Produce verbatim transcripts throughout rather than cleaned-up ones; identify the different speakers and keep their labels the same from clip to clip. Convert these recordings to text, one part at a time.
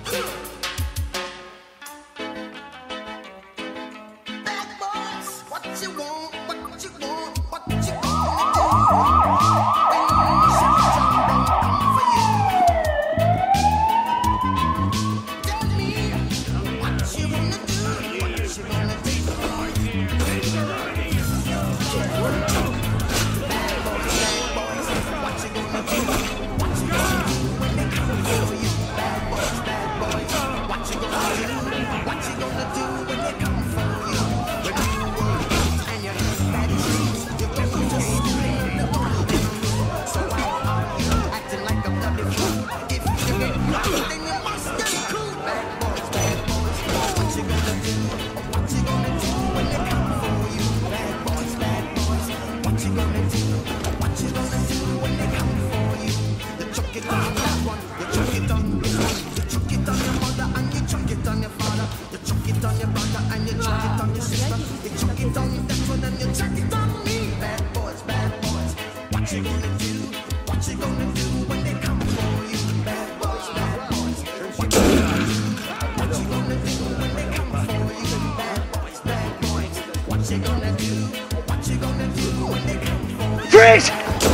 Speaker 1: Freeze!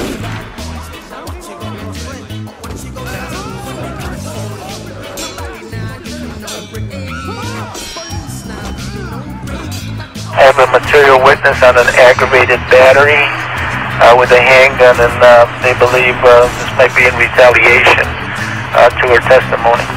Speaker 2: I have a material witness on an aggravated battery uh, with a handgun, and uh, they believe uh, this might be in retaliation uh, to her testimony.